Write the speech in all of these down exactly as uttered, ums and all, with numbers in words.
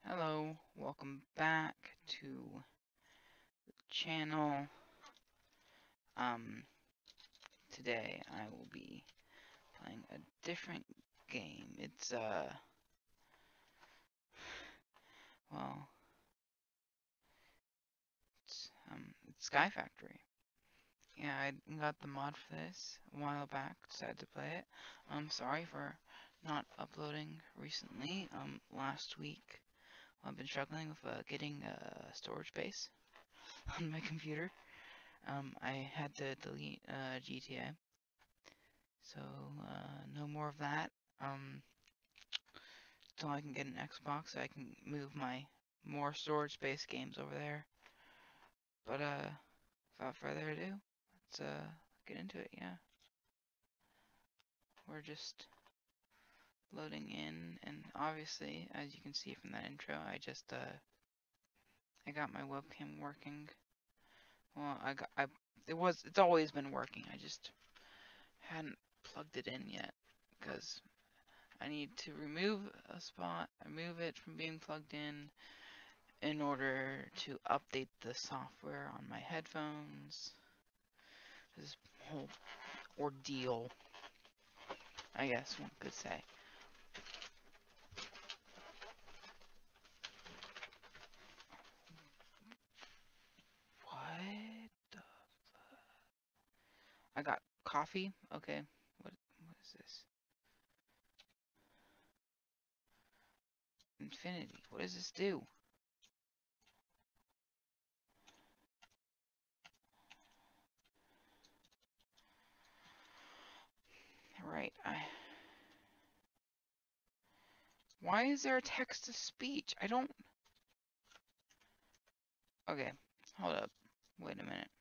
Hello, welcome back to the channel. Um, today I will be playing a different game. It's, uh, well, it's, um, it's Sky Factory. Yeah, I got the mod for this a while back, decided to play it. I'm sorry for not uploading recently. Um, last week I've been struggling with uh, getting uh, storage space on my computer. Um, I had to delete uh, G T A. So, uh, no more of that. Um, so I can get an Xbox, so I can move my more storage space games over there. But, uh, without further ado, let's, uh, get into it, yeah. We're just loading in, and obviously, as you can see from that intro, I just, uh, I got my webcam working. Well, I got, I, it was, it's always been working, I just hadn't plugged it in yet, because I need to remove a spot, remove it from being plugged in, in order to update the software on my headphones. This whole ordeal, I guess one could say. What the fuck? I got coffee? Okay. What what is this? Infinity. What does this do? Right, I Why is there a text to speech? I don't Okay, hold up. Wait a minute.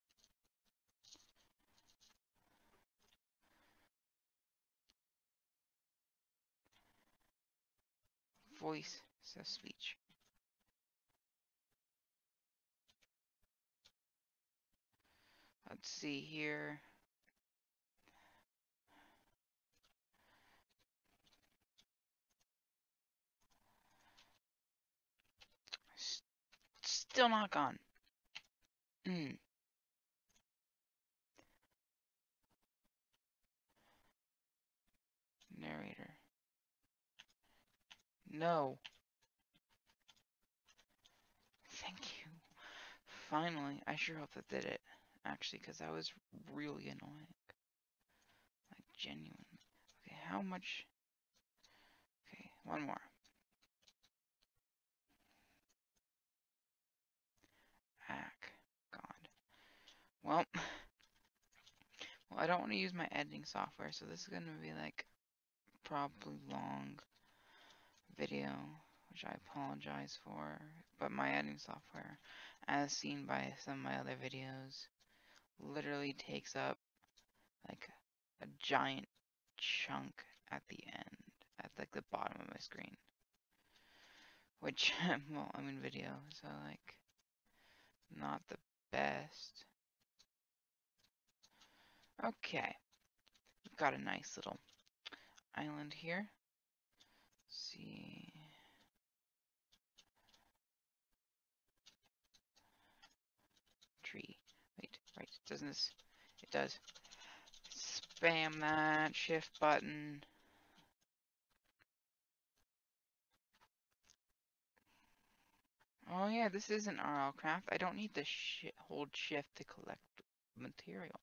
Voice says speech. Let's see here. S still not gone. Hmm. Narrator. No. Thank you. Finally, I sure hope that did it. Actually, because that was really annoying. Like, genuine. Okay, how much? Okay, one more. Ack. God. Well, well, I don't want to use my editing software, so this is going to be like probably long video, which I apologize for. But my editing software, as seen by some of my other videos, literally takes up like a giant chunk at the end, at like the bottom of my screen. Which, well, I'm in video, so like, not the best. Okay, we've got a nice little island here. Let's see. Tree. Wait, right, doesn't this? It does. Spam that shift button. Oh yeah, this isn't R L Craft. I don't need to sh hold shift to collect material.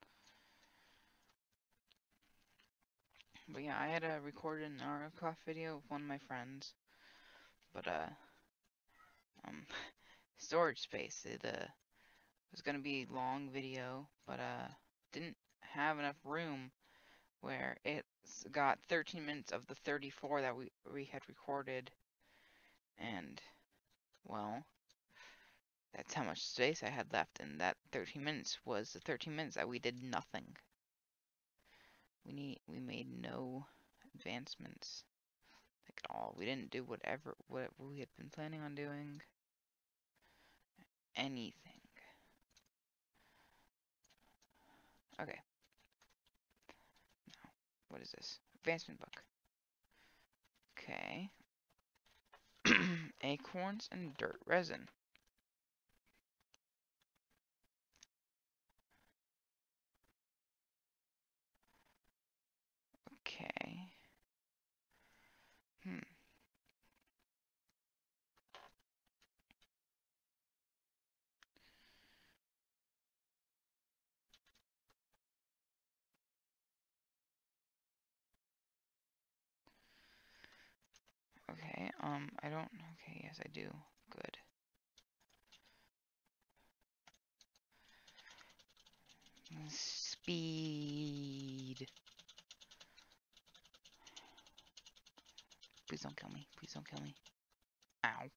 But yeah, I had uh, recorded an R L Craft video with one of my friends. But uh, um, storage space. It uh was gonna be a long video, but uh, didn't have enough room where it's got thirteen minutes of the thirty-four that we we had recorded, and well, that's how much space I had left, and that thirteen minutes was the thirteen minutes that we did nothing. We need we made no advancements like at all. We didn't do whatever what we had been planning on doing. Anything. Okay. Now, what is this? Advancement book. Okay. A acorns and dirt resin. Okay. Hmm. Okay, um, I don't, okay, yes I do. Good. Speed. Please don't kill me. Please don't kill me. Ow.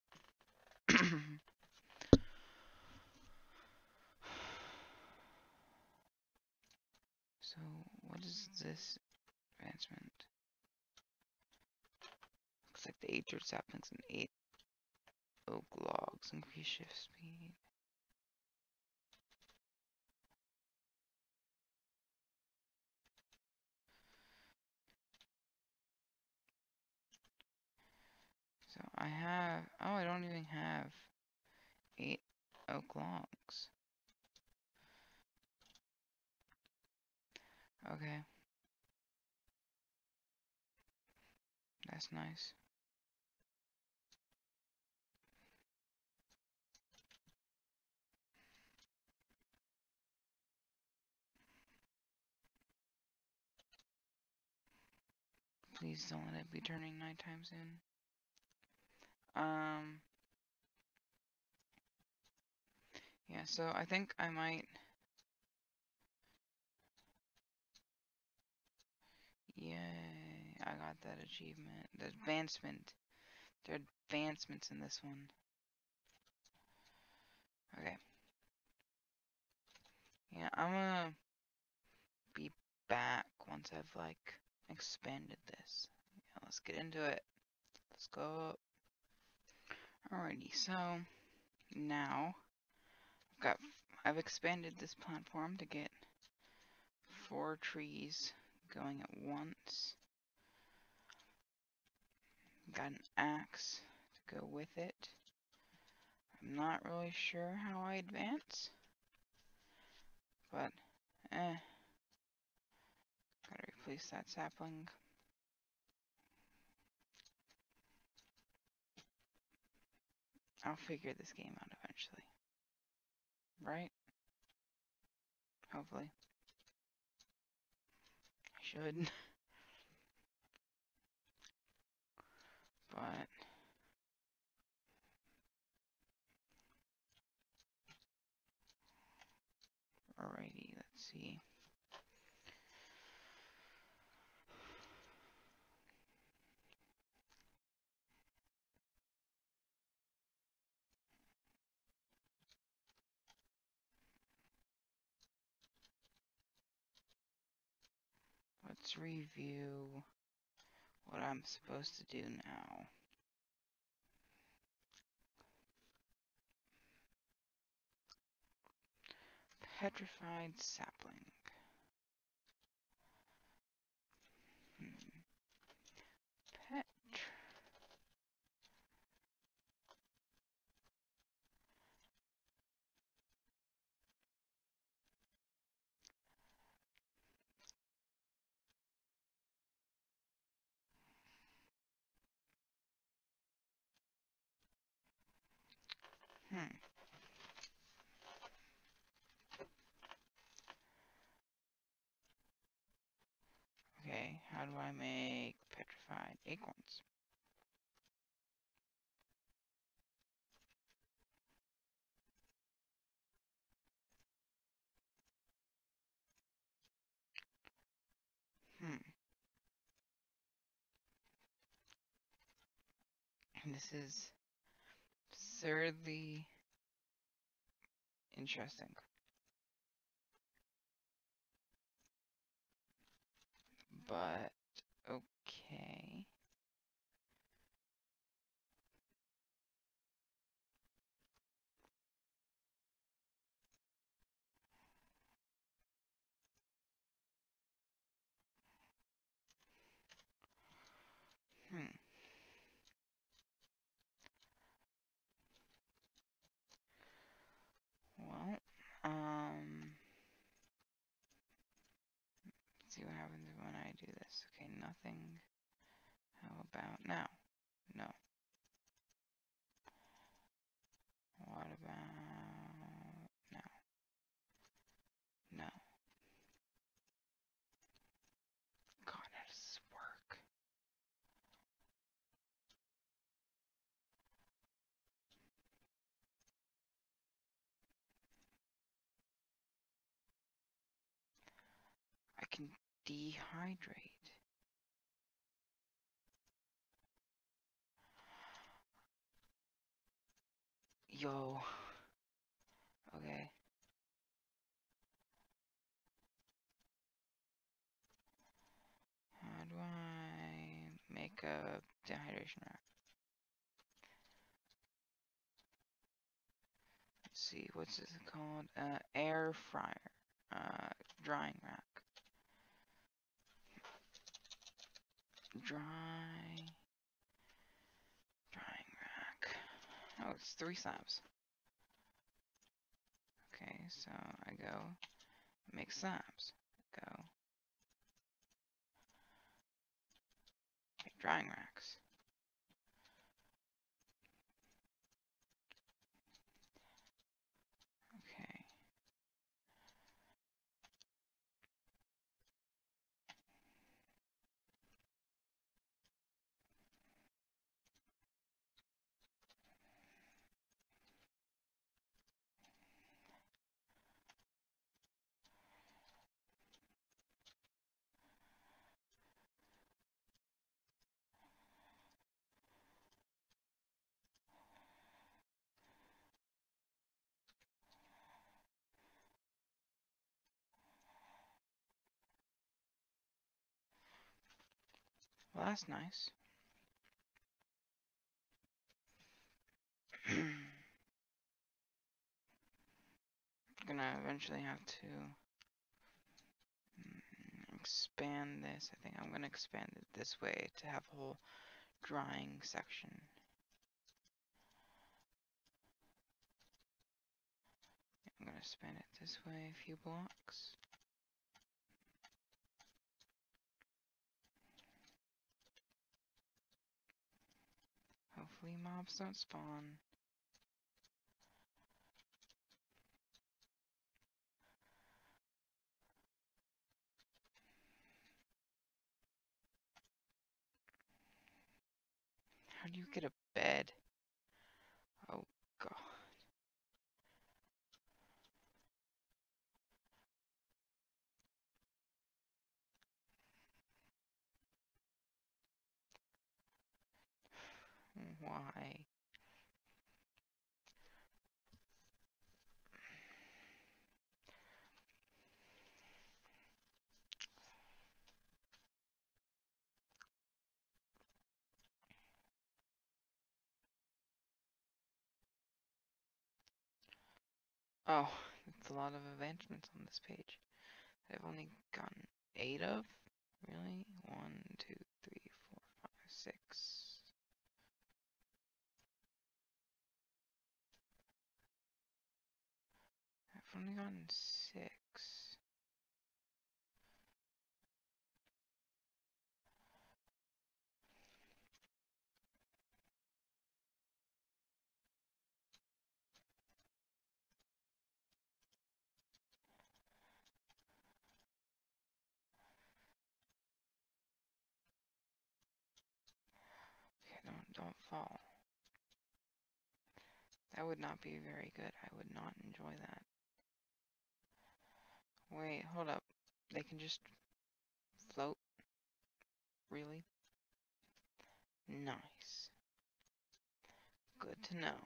So, what is this advancement? Looks like the eight dirt saplings and eight oak logs. Increase shift speed. So I have, oh, I don't even have eight oak logs. Okay. That's nice. Please don't let it be turning nighttime soon. Um, yeah, so I think I might, yay, I got that achievement. The advancement. There are advancements in this one. Okay. Yeah, I'm gonna be back once I've, like, expanded this. Yeah, let's get into it. Let's go up. Alrighty, so now I've got I've expanded this platform to get four trees going at once. Got an axe to go with it. I'm not really sure how I advance, but eh. Gotta replace that sapling. I'll figure this game out eventually. Right? Hopefully. I should. But alrighty, let's see. Let's review what I'm supposed to do now. Petrified sapling. Hmm. Pet. Hmm. Okay, how do I make petrified acorns? Hmm. This is absurdly interesting. But, okay. Hmm. this. Okay, nothing. How about now? No. What about now? No. God, how does this work? I can dehydrate. Yo. Okay. How do I make a dehydration rack? Let's see, what's this called? Uh, air fryer. Uh, drying rack. Dry. Drying rack. Oh, it's three slabs. Okay, so I go make slabs. Go make drying racks. Okay. Well, that's nice. Gonna eventually have to mm, expand this. I think I'm gonna expand it this way to have a whole drying section. I'm gonna spin it this way a few blocks. Hopefully mobs don't spawn. How do you get a bed? Oh god. Why? Oh, it's a lot of advancements on this page. I've only gotten eight of? Really? One, two, three, four, five, six. I've only gotten six. Okay, don't, don't fall. That would not be very good. I would not enjoy that. Wait, hold up. They can just float? Really? Nice. Good to know.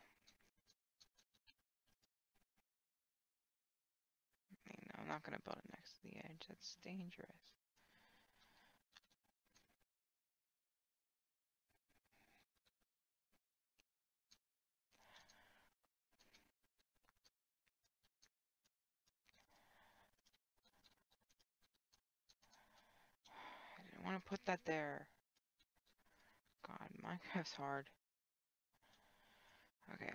I mean, I'm not gonna build it next to the edge. That's dangerous. I didn't want to put that there. God, Minecraft's hard. Okay.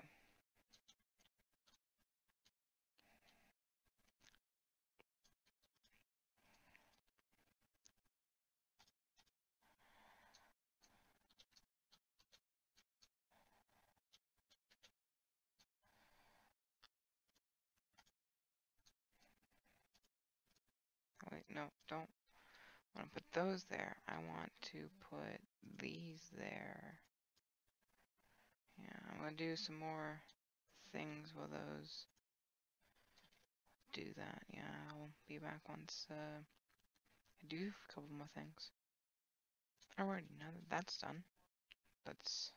don't want to put those there. I want to put these there. Yeah, I'm going to do some more things with those. Do that. Yeah, I'll be back once uh, I do a couple more things. Alrighty, now that that's done, let's...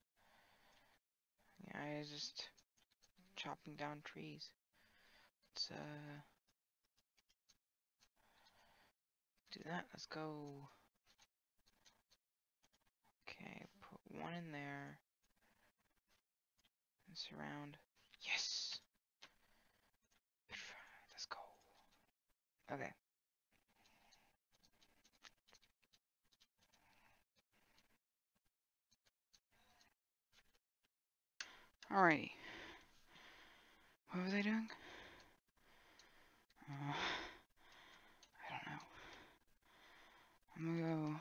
Yeah, I was just chopping down trees. Let's uh, do that. Let's go. Okay, put one in there. And surround. Yes! Let's go. Okay. Alrighty. What was I doing? Uh, I don't know. I'm gonna go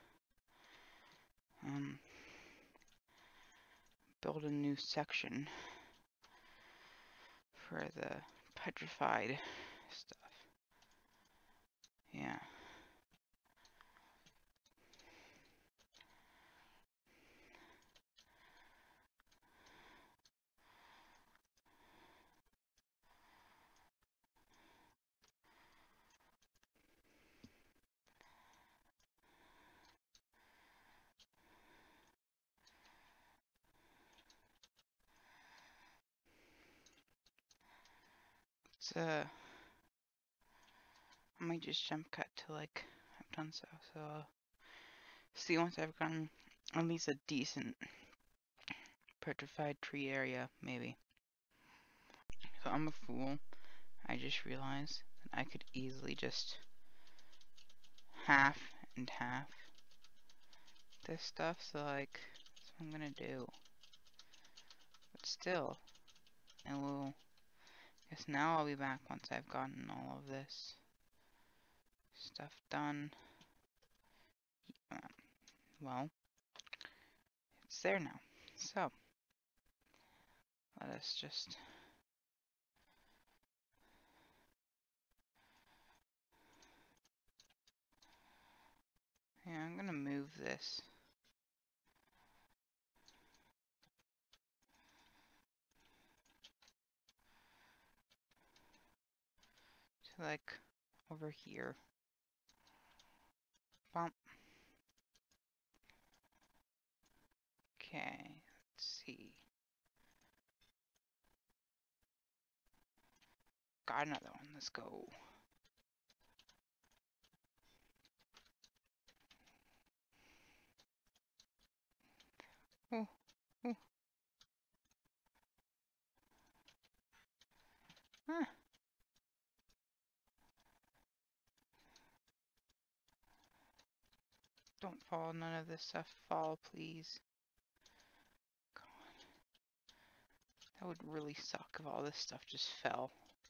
um build a new section for the petrified stuff. Yeah. It's uh I might just jump cut to like I've done so. So uh, see once I've gotten at least a decent petrified tree area, maybe. So I'm a fool. I just realized that I could easily just half and half this stuff, so like that's what I'm gonna do. But still, I will guess now I'll be back once I've gotten all of this stuff done. Um, well, it's there now. So let us just yeah, I'm gonna move this. To like over here. Bump. Okay, let's see. Got another one. Let's go. Oh, oh. Huh. Don't fall. None of this stuff fall, please. God. That would really suck if all this stuff just fell.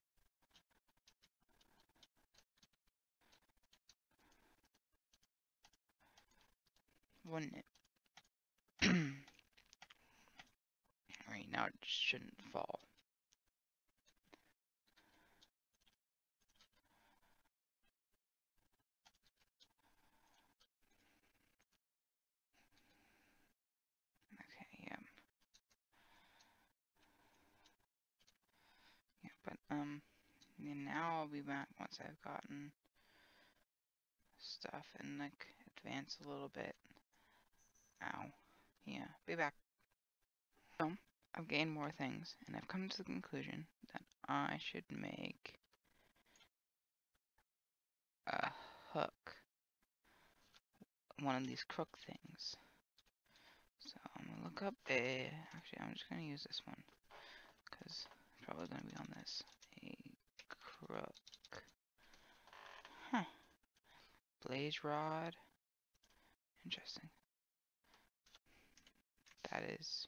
Wouldn't it? Alright, now it just shouldn't fall. Okay, yeah. Yeah, but, um, yeah, now I'll be back once I've gotten stuff and, like, advance a little bit. Ow. Yeah, be back. So, I've gained more things, and I've come to the conclusion that I should make a hook. One of these crook things. So I'm gonna look up a, actually I'm just gonna use this one, because it's probably gonna be on this. A crook. Huh. Blaze rod. Interesting. That is.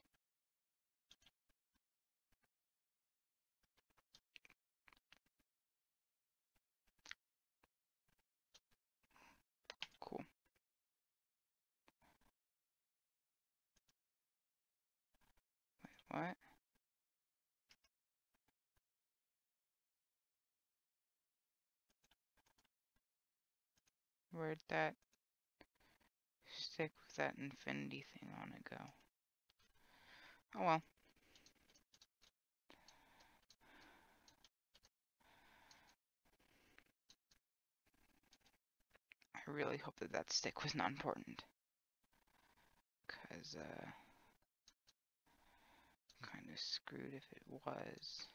Cool. Wait, what? Where'd that stick with that infinity thing on it go? Oh well. I really hope that that stick was not important. Because, uh, kind of screwed if it was.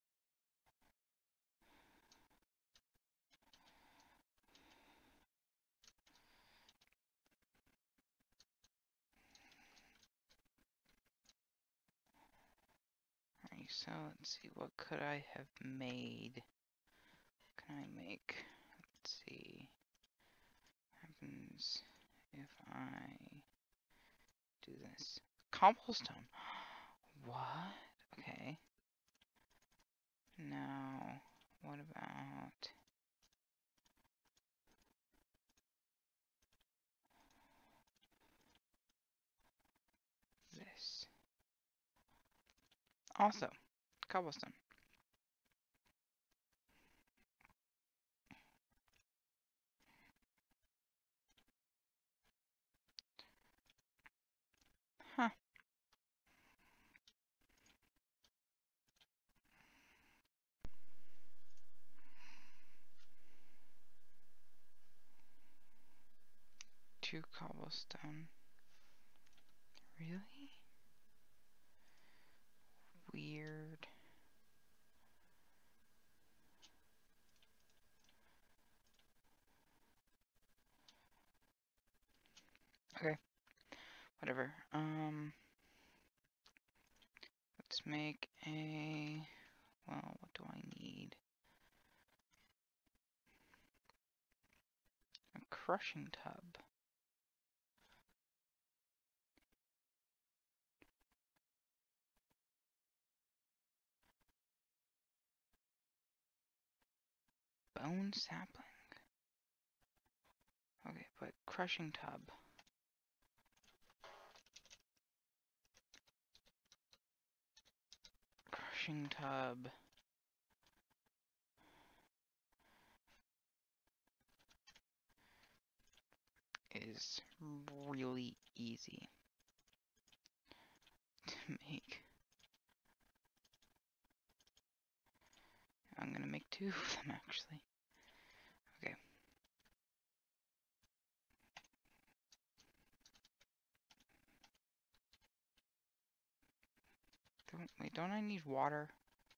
Alright, so let's see, what could I have made? What can I make? Let's see. What happens if I do this? Cobblestone. What? Okay. Now, what about this? Also, cobblestone. Huh. Two cobblestone. Really? Weird. Okay. Whatever. Um, let's make a, well, what do I need? A crushing tub. Bone sapling. Okay, but crushing tub. Crushing tub. Is really easy to make. I'm gonna make two of them actually. Okay. Don't, wait, don't I need water?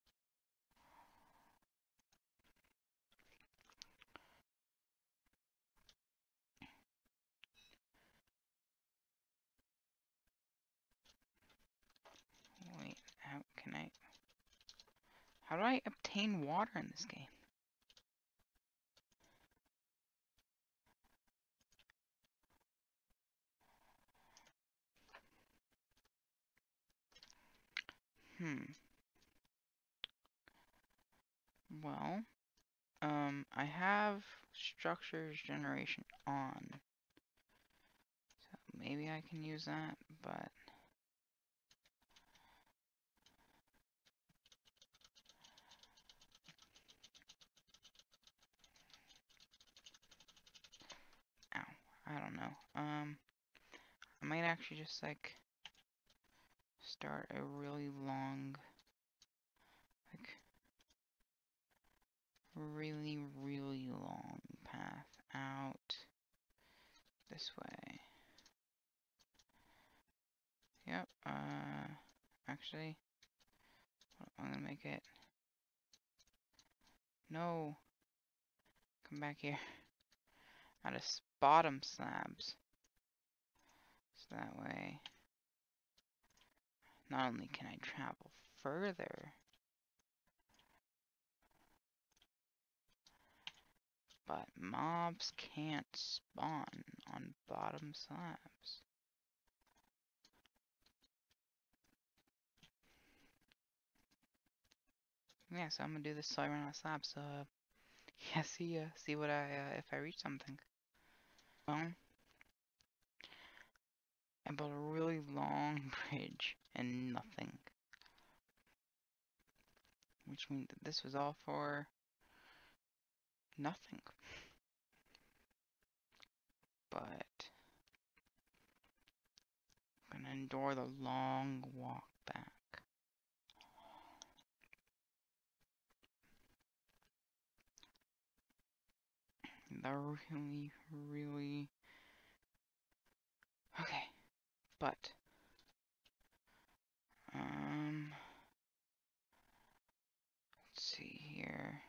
Wait, how can I... How do I obtain water in this game? Hmm. Well, um, I have structures generation on. So maybe I can use that, but... Ow, I don't know. Um, I might actually just, like, start a really long, like, really, really long path out this way. Yep, uh, actually, I'm gonna make it, no, come back here, out of bottom slabs, so that way, not only can I travel further, but mobs can't spawn on bottom slabs. Yeah, so I'm gonna do this till I run out of slabs, so, uh, yeah, see ya, see what I, uh, if I reach something. Well, I built a really long bridge and nothing. Which means that this was all for nothing. but I'm gonna endure the long walk back. The really, really... Okay, but... Um... Let's see here.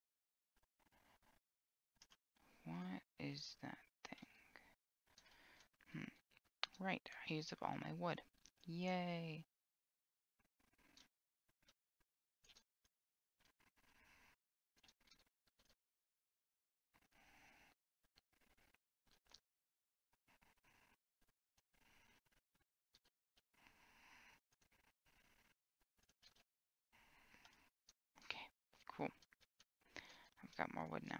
What is that thing? Hmm. Right, I used up all my wood. Yay! Okay, cool. I've got more wood now.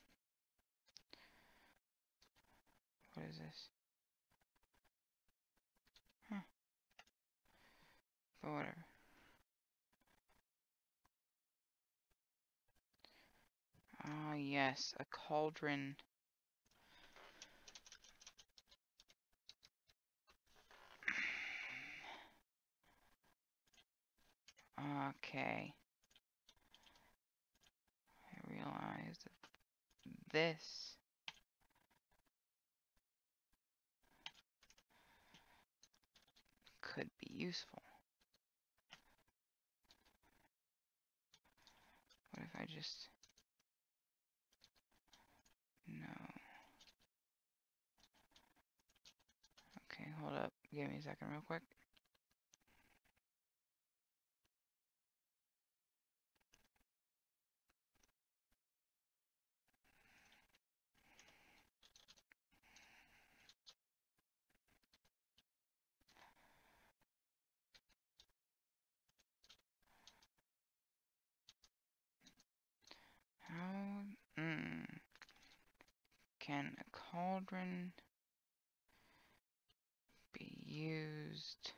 What is this? Huh. But whatever. Ah, yes, a cauldron. Okay. I realized that this could be useful. What if I just... No. Okay, hold up. Give me a second real quick. How... Mm, can a cauldron be used...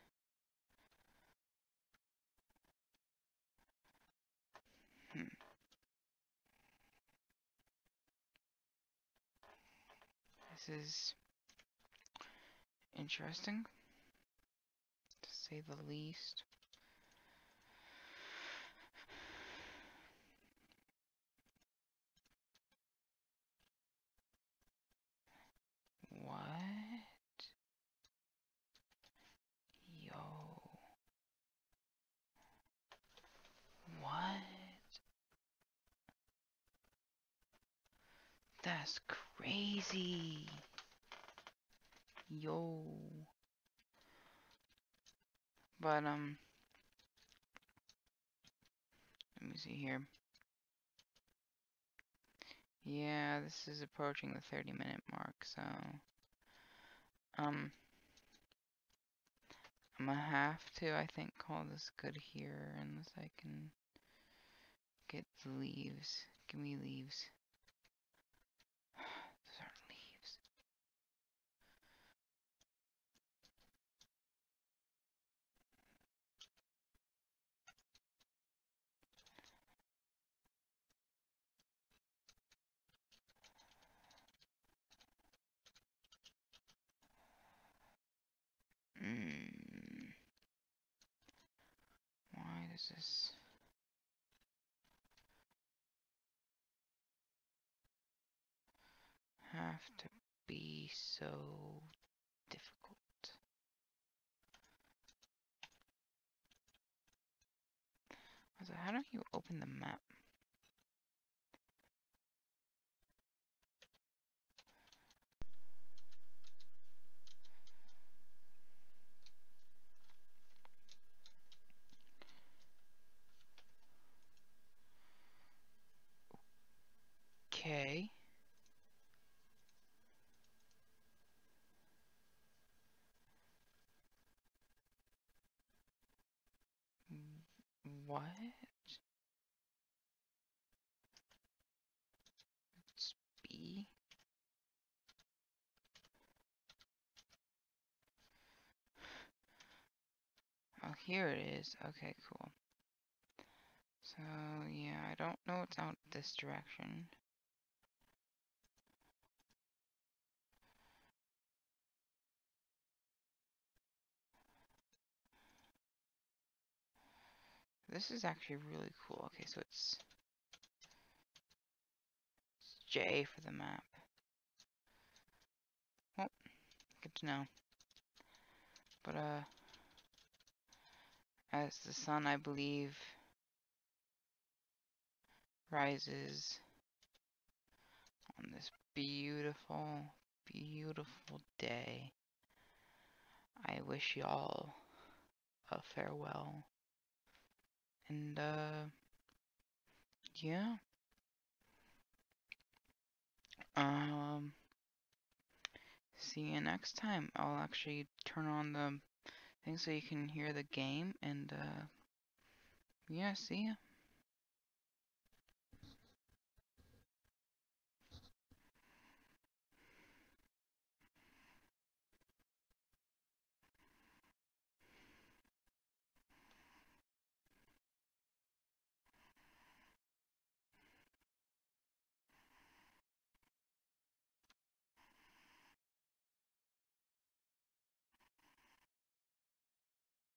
Hmm. This is interesting, to say the least. What? Yo. What? That's crazy. Yo. But, um, let me see here. Yeah, this is approaching the thirty minute mark, so, um, I'm gonna have to, I think, call this good here, unless I can get the leaves. Give me leaves. Those aren't leaves. Mm. Why does this... have to be so difficult? So how do you open the map? Okay. What? It's B? Oh, here it is. Okay, cool. So, yeah, I don't know what's out this direction. this is actually really cool. Okay, so it's, it's J for the map. Well, good to know. But, uh, as the sun, I believe, rises on this beautiful, beautiful day, I wish y'all a farewell. And, uh, yeah. Um, see you next time. I'll actually turn on the thing so you can hear the game, and, uh, yeah, see ya.